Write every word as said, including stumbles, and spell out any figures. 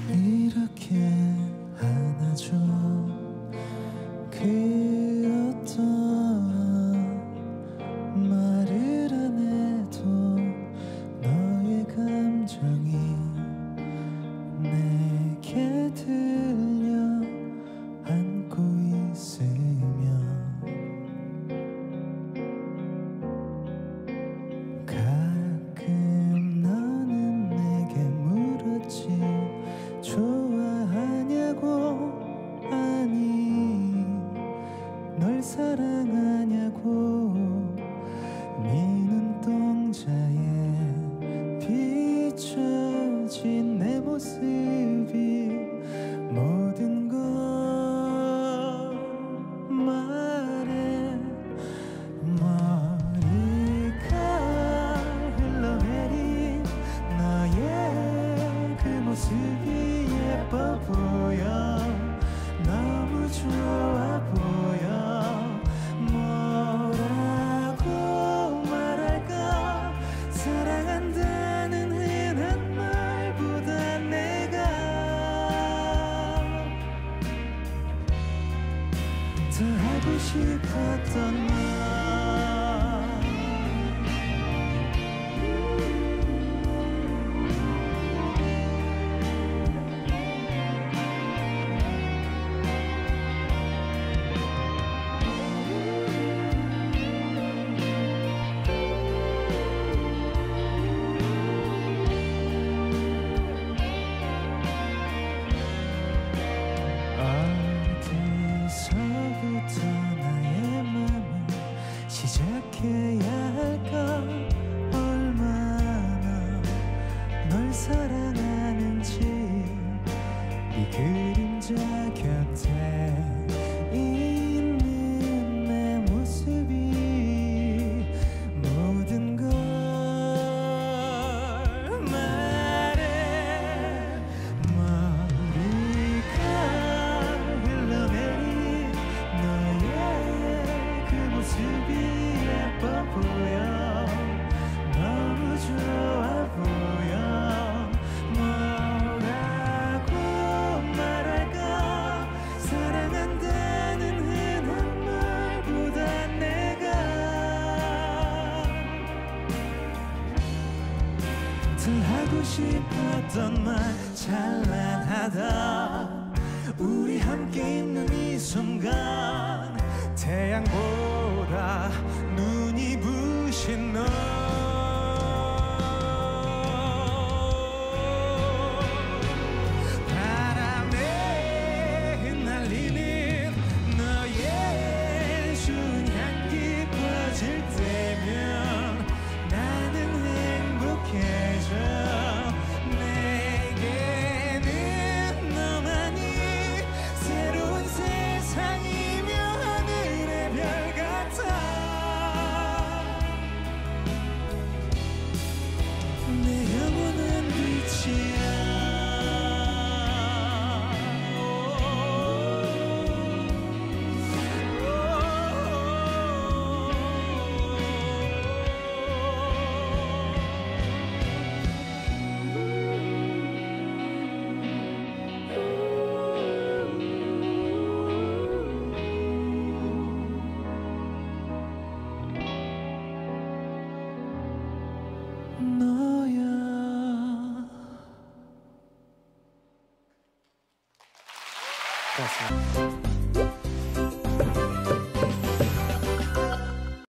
이렇게 안아줘. 그 어떤 말을 안 해도 너의 감정이 내게 들려 안고 있으면 가끔 너는 내게 물었지. 좋아하냐고, 아니 널 사랑하냐고. 네 눈동자에 비춰진 내 모습이 모든 걸 말해. 머리가 흘러내린 너의 그 모습이 예뻐 보여. 너무 좋아 보여. 뭐라고 말할까. 사랑한다는 흔한 말보다 내가 더 하고 싶었던 말. 어디서부터 나의 맘을 시작해야 할까. 얼마나 널 사랑하는지. 이 그림자 곁에 있는 내 모습이 모든 걸 말해. 머리가 흘러내린 너의 그 모습이 예뻐 보여. 너무 좋아 보여. 뭐라고 말할까. 사랑한다는 흔한 말보다 내가 더 하고 싶었던 말. 찬란하다 우리 함께 있는 이 순간. 태양보다 눈이 부신 너. 바람에 흩날리는 너의 좋은 향기 퍼질 때면 나는 행복해져. 내게는 너만이 새로운 세상이며 하늘의 별 같아. 내 영원한 빛이야. 너야. 고맙습니다.